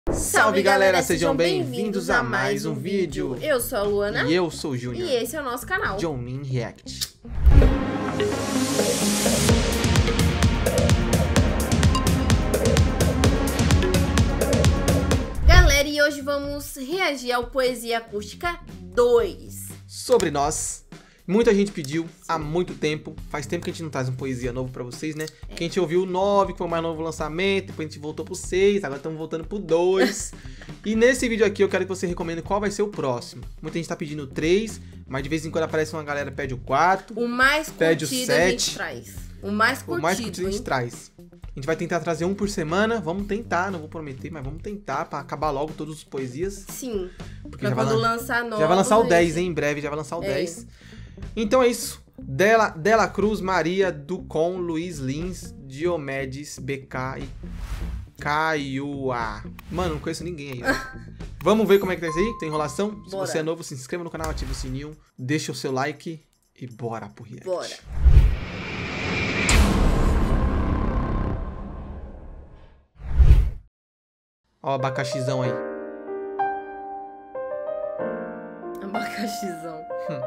Salve galera, sejam bem-vindos a mais um vídeo. Eu sou a Luana. E eu sou o Júnior. E esse é o nosso canal Jomin React. Galera, e hoje vamos reagir ao Poesia Acústica 2. Sobre nós. Muita gente pediu há muito tempo. Faz tempo que a gente não traz um poesia novo pra vocês, né? Que a gente ouviu o 9, que foi o mais novo lançamento. Depois a gente voltou pro 6, agora estamos voltando pro 2. E nesse vídeo aqui eu quero que você recomende qual vai ser o próximo. Muita gente tá pedindo o 3, mas de vez em quando aparece uma galera pede o 4. O mais pede curtido o 7. a gente traz. O mais curtido a gente traz. A gente vai tentar trazer um por semana. Vamos tentar, não vou prometer, mas vamos tentar pra acabar logo todos os poesias. Sim. Porque pra quando lançar novos. Já vai lançar o 10, hein? Em breve já vai lançar o 10. Então é isso. Dela Cruz, Maria, Ducon, Luiz Lins, Diomedes, BK e Caiuá. Mano, não conheço ninguém aí. Vamos ver como é que tá isso aí? Tem enrolação? Bora. Se você é novo, se inscreva no canal, ativa o sininho, deixa o seu like e bora pro react. Bora. Ó o abacaxizão aí. Abacaxizão.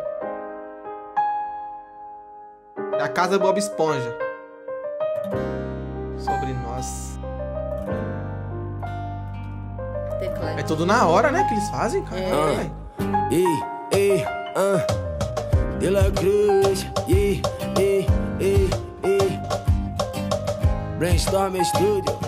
É a casa do Bob Esponja. Sobre nós. Teclado. É tudo na hora, né? Que eles fazem, cara. Dela Cruz, Brainstorm Studio.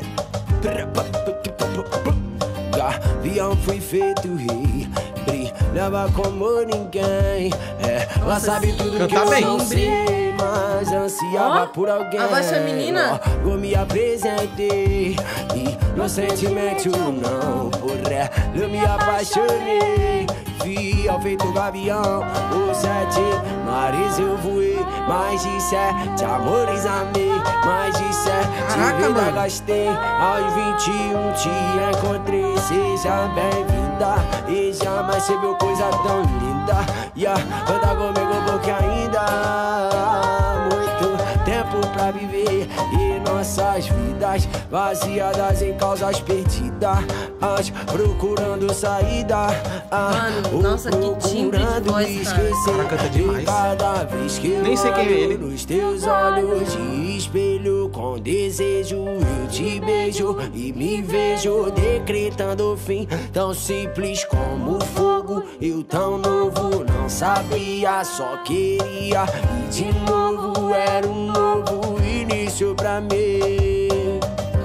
Gavião foi feito rei, brilhava como ninguém. Ela sabe tudo que eu não sei, mas ansiava por alguém. Abaixa a menina. Eu me apresentei, inocentemente ou não, por ela eu me apaixonei. Vi ao feito gavião, os 7 mares eu voei. Mais de 7 amores amei, mais de 7 vidas gastei. Aos 21 te encontrei, seja bem-vinda. E jamais você viu coisa tão linda. Anda comigo porque ainda há muito tempo pra viver. E nossas vidas vaziadas em causas perdidas, procurando saída. Mano, nossa, que timbre de voz, cara. Cara, canta demais. Cada vez que eu nem sei quem é ele. Nos teus olhos de espelho, com desejo eu te beijo e me vejo decretando o fim. Tão simples como fogo, eu tão novo, não sabia, só queria. E de novo era um novo início pra mim.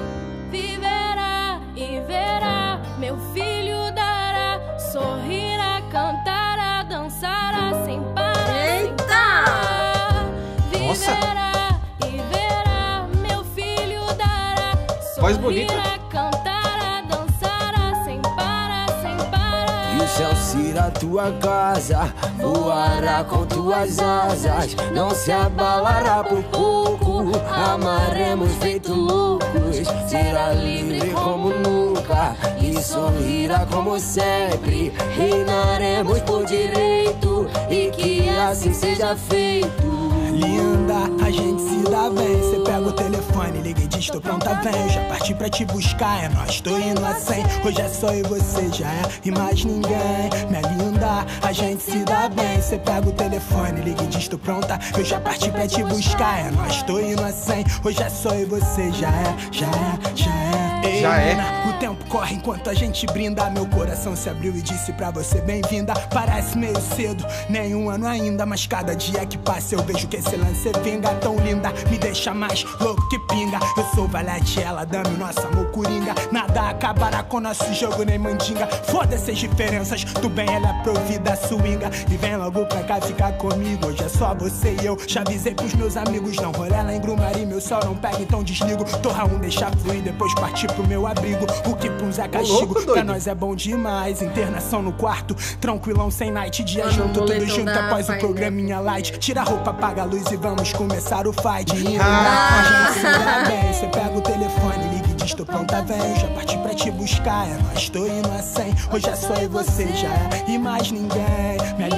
Viverá e verá, meu filho dará, sorrirá, cantará, dançará sem parar. Eita! Nossa! Viverá e verá, meu filho dará, Voz bonita. sorrirá, cantará, dançará sem parar, sem parar. E o céu será tua casa, voará com tuas asas, não se abalará por pouco, amaremos feito loucos. Será livre como nunca e sorrirá como sempre. Reinaremos por direito e que assim seja feito. Linda, a gente se dá bem. Cê pega o telefone, liga e diz tô pronta, vem. Eu já parti pra te buscar, é nós, tô indo a 100. Hoje é só eu e você, já é, e mais ninguém. Minha linda, a gente se dá bem. Cê pega o telefone, liga e diz tô pronta. Eu já parti pra te buscar, é nós, tô indo a 100. Hoje é só eu e você, já é, já é, já é. Ei, já é. O tempo corre enquanto a gente brinda. Meu coração se abriu e disse pra você bem-vinda. Parece meio cedo, nem um ano ainda, mas cada dia que passa eu vejo que esse lance vinga. Tão linda, me deixa mais louco que pinga. Eu sou valete, ela dame o nosso amor coringa. Nada acabará com nosso jogo nem mandinga. Foda-se as diferenças, do bem ela é provida swinga. E vem logo pra cá ficar comigo, hoje é só você e eu. Já avisei pros meus amigos, não rolê lá em Grumari. Meu sol não pega, então desligo. Torra um, deixa fluir, depois partir pro meu abrigo. O que pra uns é castigo, pra nós é bom demais. Internação no quarto, tranquilão sem night. Dia junto, tudo junto após o programinha light. Tira a roupa, apaga a luz e vamos começar o fight. A gente se dá bem, cê pega o telefone, liga e diz tô pronta, vem. Já parti pra te buscar, é nós, tô indo a 100. Hoje é só eu e você, já é, e mais ninguém. Minha linda,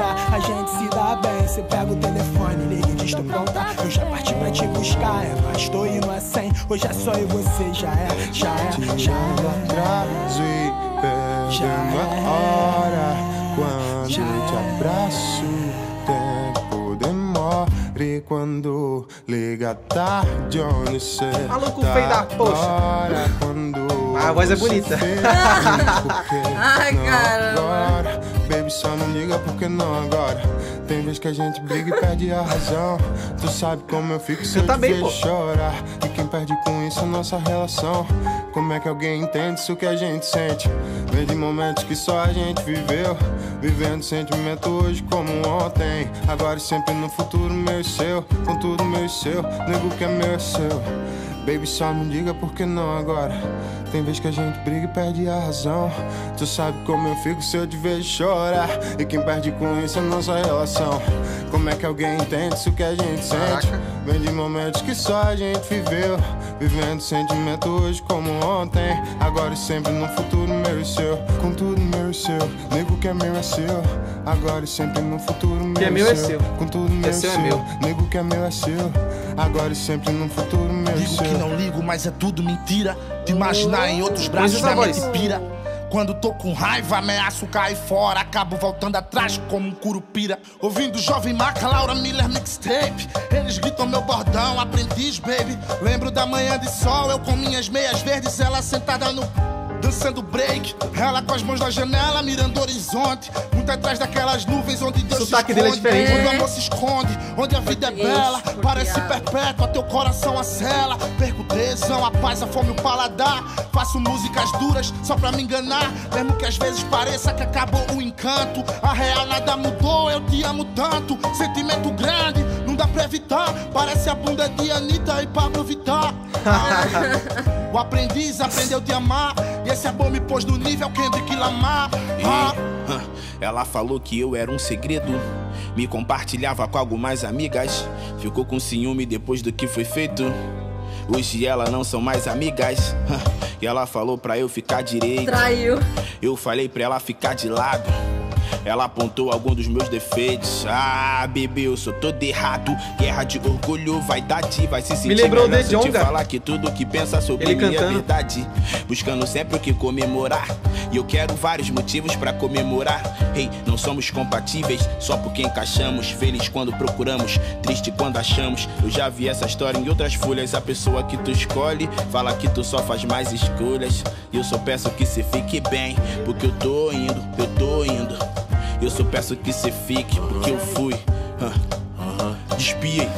linda, a gente se dá bem. Cê pega o telefone, liga e diz tô pronta. Eu já parti pra te buscar, é nóis, tô indo a 100. Hoje é só eu e você, já é. Atraso e perdendo a hora. Quando te abraço, tempo demora. E quando liga tarde, onde cê Maluco feio da poxa. A voz é bonita. Ai, caramba. Agora, baby, só não liga porque não agora. Tem vez que a gente briga e perde a razão. Tu sabe como eu fico se eu te vejo chorar. E quem perde com isso é nossa relação. Como é que alguém entende isso que a gente sente? Vem de momentos que só a gente viveu. Vivendo sentimento hoje como ontem. Agora e sempre no futuro meu e seu. Com tudo meu e seu. Nego que é meu é seu. Baby, só não diga porque não agora. Tem vez que a gente briga e perde a razão. Tu sabe como eu fico se eu te vejo chorar. E quem perde com isso é nossa relação. Como é que alguém entende isso que a gente sente? Vem de momentos que só a gente viveu. Vivendo sentimento hoje como ontem. Agora e sempre no futuro meu e seu. Com tudo meu e seu. Nego que é meu é seu. Agora e sempre no futuro meu que é meu e é seu. seu. Com tudo meu é seu. Nego que é meu é seu. Agora e sempre no futuro meu e seu. Digo que não ligo, mas é tudo mentira. Te imaginar em outros braços minha mente pira. Quando tô com raiva, ameaço cair fora. Acabo voltando atrás como um curupira. Ouvindo Jovem Maca, Laura Miller mixtape. Eles gritam meu bordão, aprendiz, baby. Lembro da manhã de sol, eu com minhas meias verdes. Ela sentada no... dançando break. Ela com as mãos na janela, mirando o horizonte. Muito atrás daquelas nuvens onde Deus se esconde. Dele é diferente. Onde o amor se esconde, onde a vida é bela. Parece perpétua, teu coração acela. Perco o tesão, a paz, a fome, o paladar. Faço músicas duras só pra me enganar. Mesmo que às vezes pareça que acabou o encanto. A real nada mudou, eu te amo tanto. Sentimento grande, não dá pra evitar. Parece a bunda de Anitta e Pablo Vittar. O aprendiz aprendeu a te amar. E esse amor me pôs no nível Kendrick Lamar. Ela falou que eu era um segredo. Me compartilhava com algumas amigas. Ficou com ciúme depois do que foi feito. Hoje elas não são mais amigas. E ela falou pra eu ficar direito. Traiu. Eu falei pra ela ficar de lado. Ela apontou algum dos meus defeitos. Ah, bebê, eu sou todo errado. Guerra de orgulho, vaidade. Vai se sentir me lembrou melhor de te falar que tudo que pensa sobre ele mim cantando. é verdade. Buscando sempre o que comemorar. E eu quero vários motivos pra comemorar. Ei, não somos compatíveis só porque encaixamos. Feliz quando procuramos, triste quando achamos. Eu já vi essa história em outras folhas. A pessoa que tu escolhe fala que tu só faz mais escolhas. E eu só peço que cê fique bem, porque eu tô indo, eu tô indo. Eu só peço que cê fique, porque eu fui. Despiei.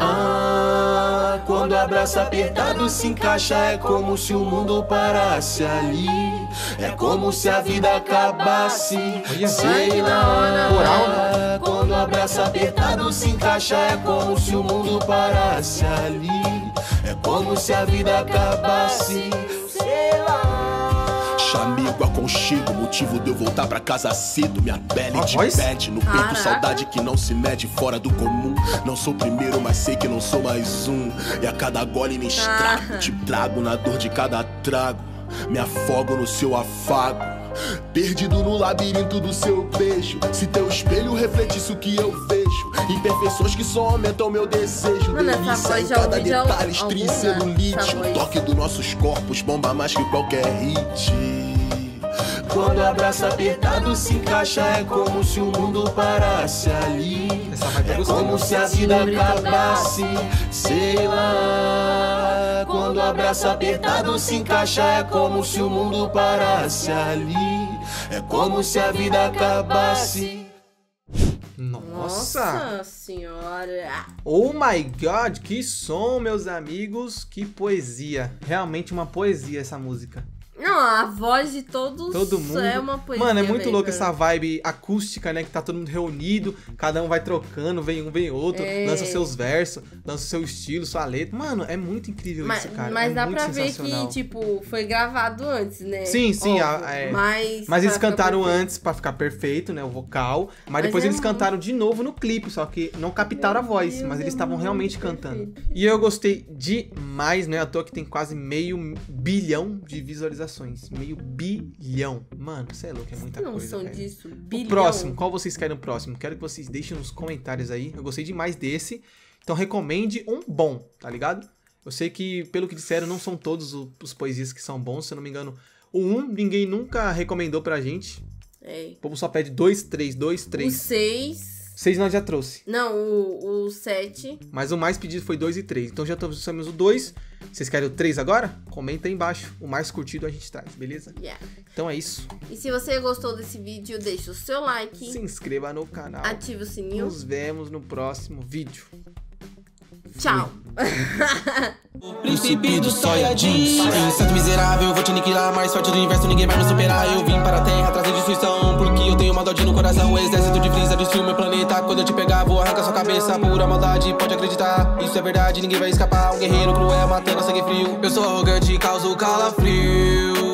Ah, quando o abraço apertado se encaixa, é como se o mundo parasse ali. É como se a vida acabasse. Sei lá. Quando o abraço apertado se encaixa, é como se o mundo parasse ali. É como se a vida acabasse. Sei lá. Amigo, aconchego, motivo de eu voltar pra casa cedo. Minha pele de pede no peito, saudade que não se mede fora do comum. Não sou o primeiro, mas sei que não sou mais um. E a cada gole me estrago, te trago na dor de cada trago. Me afogo no seu afago, perdido no labirinto do seu beijo. Se teu espelho refletisse o que eu vejo, imperfeições que só aumentam meu desejo. Delícia em cada detalhe, estria e celulite. O toque dos nossos corpos bomba mais que qualquer hit. Quando o abraço apertado se encaixa, é como se o mundo parasse ali. É como se a vida acabasse. Sei lá. Quando o abraço apertado se encaixa, é como se o mundo parasse ali. É como se a vida acabasse. Nossa senhora. Oh my God, que som, meus amigos. Que poesia. Realmente uma poesia essa música. Não, a voz de todo mundo é uma poesia. Mano, é muito mesmo. louco essa vibe acústica, né? Que tá todo mundo reunido, cada um vai trocando, vem um, vem outro, lança seus versos, lança seu estilo, sua letra. Mano, é muito incrível isso, cara. Mas é dá muito pra ver sensacional. que, tipo, foi gravado antes, né? Sim, sim. Óbvio, mas eles cantaram antes pra ficar perfeito, né? O vocal. Mas depois eles cantaram de novo no clipe, só que não captaram a voz, mas eles estavam realmente cantando. E eu gostei demais, né? À toa que tem quase 500 milhões de visualizações. visualizações. Meio bilhão. Mano, você é louco, é muita Não coisa, são velho. disso, O bilhão. próximo, qual vocês querem no próximo? Quero que vocês deixem nos comentários aí. Eu gostei demais desse. Então recomende um bom, tá ligado? Eu sei que, pelo que disseram, não são todos os poesias que são bons. Se eu não me engano, o 1 ninguém nunca recomendou pra gente. É. O povo só pede 2, 3, 2, 3. O 6... 6 nós já trouxe. Não, o 7. Mas o mais pedido foi 2 e 3. Então já trouxemos o 2. Vocês querem o 3 agora? Comenta aí embaixo. O mais curtido a gente traz, beleza? Yeah. Então é isso. E se você gostou desse vídeo, deixa o seu like. Se inscreva no canal. Ative o sininho. Nos vemos no próximo vídeo. Tchau. Príncipe dos Saiyajins, inseto miserável, vou te aniquilar. Mais forte do universo, ninguém vai me superar. Eu vim para a terra trazer destruição, porque eu tenho maldade no coração. O exército de Freeza destruiu meu planeta. Quando eu te pegar, vou arrancar sua cabeça. Pura maldade, pode acreditar. Isso é verdade, ninguém vai escapar. Um guerreiro cruel, matando a sangue frio. Eu sou arrogante, causo calafrio.